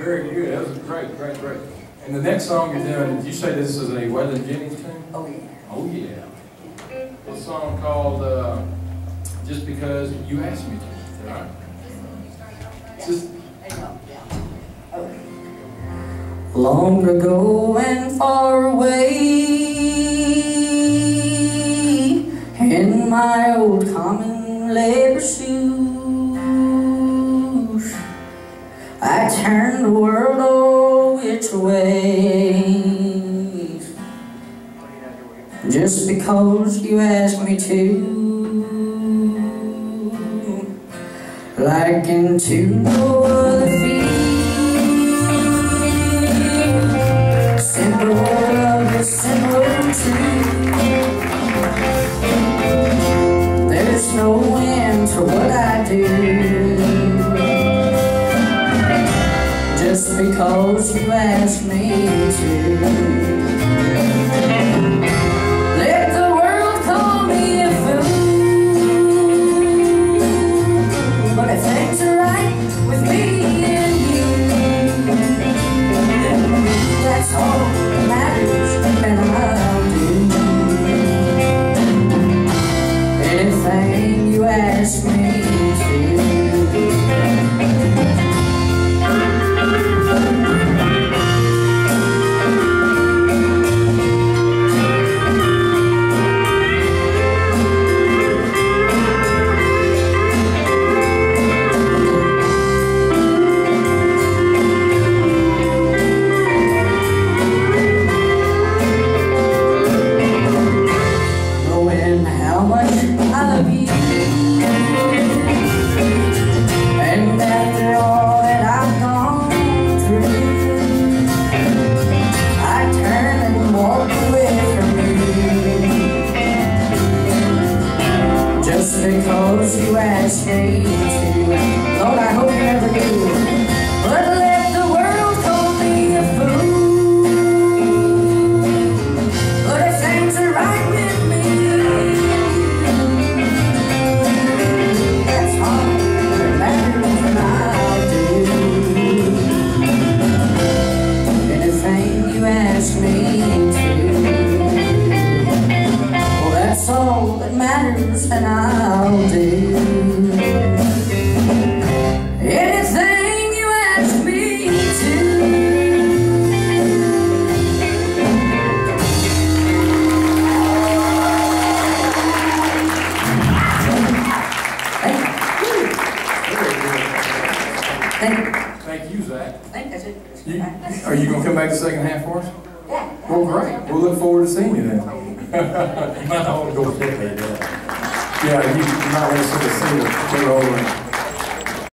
Very good. That was great, great, great. And the next song you're doing, did you say this is a Waylon Jennings tune? Oh, yeah. Oh, yeah. This song called Just Because You Asked Me to. All right? Just... Long ago and far away, in my old common labor shoes, I turned the world all which way, just because you asked me to. Like into no other field, simple love is simple truth. There's no end to what I do, just because you asked me to. Let the world call me a fool, but if things are right with me and you, that's all that matters, and I'll do anything you ask me to. How much I love you, and after all that I've gone through, I turn and walk away from you, just because you asked me to. Lord, I hope you never do, but let the world call me a fool, but if things are right with me, ask me to. Well, that's all that matters, and I'll do anything you ask me to. Thank you, Zach. I think that's it. Are you going to come back the second half for us? Yeah. Well, great. We'll look forward to seeing you then. You might not want to go with that. Yeah, you might want to sort of see the roll.